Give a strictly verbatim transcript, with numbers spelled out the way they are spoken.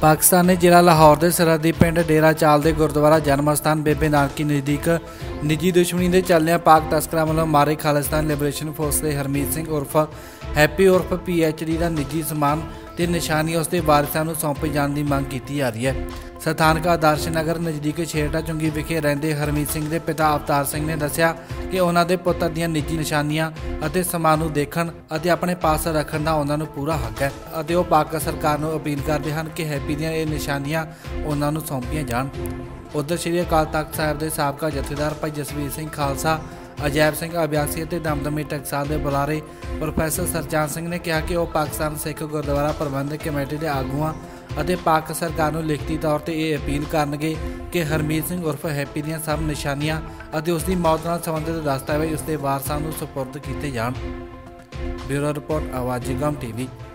पाकिस्तान ने जिला लाहौर के सरहदी पिंड डेरा चाल के गुरुद्वारा जन्म स्थान बेबे नानकी नज़दीक निजी दुश्मनी के चलदे पाक तस्करां वालों मारे खालिस्तान लिबरेशन फोर्स के हरमीत सिंह उर्फ हैप्पी उर्फ पी एच डी का निजी समान ते निशानी उसके वारिसां नूं सौंपे जाने की मंग की जा रही है। सथानक आदर्श नगर नज़दीक छेड़ा चुंगी विखे रहंदे हरमीत सिंह के पिता अवतार सिंह ने दस्सिया कि उन्हां दे पुत्तर दीआं निजी निशानियां अते समान नूं देखण अते अपने पास रखण दा उन्हां नूं पूरा हक है अते ओह पाक सरकार नूं अपील करदे हन कि हैप्पी दीआं इह निशानियां उन्हां नूं सौंपीआं जाण। उधर श्री अकाल तख्त साहिब के साबका जथेदार भाई जसवीर सिंह खालसा अजैब सिंह अभ्यासी और दमदमी टकसाल के बुलारे प्रोफैसर सरचांद सिंह ने कहा कि वह पाकिस्तान सिख गुरुद्वारा प्रबंधक कमेटी के आगुआं ਅਤੇ पाक सरकार ਨੂੰ ਲਿਖਤੀ ਤੌਰ ਤੇ ਇਹ ਅਪੀਲ ਕਰਨਗੇ ਕਿ ਹਰਮੀਤ ਸਿੰਘ ਉਰਫ ਹੈਪੀ ਦੀਆਂ ਸਭ ਨਿਸ਼ਾਨੀਆਂ ਅਤੇ ਉਸ ਦੀ ਮੌਤ ਨਾਲ ਸੰਬੰਧਿਤ ਦਸਤਾਵੇਜ਼ ਉਸ ਦੇ ਵਾਰਸਾਂ ਨੂੰ ਸਪੁਰਦ ਕੀਤੇ ਜਾਣ। ਬਿਊਰੋ ਰਿਪੋਰਟ ਆਵਾਜ਼ ਗਮ ਟੀਵੀ।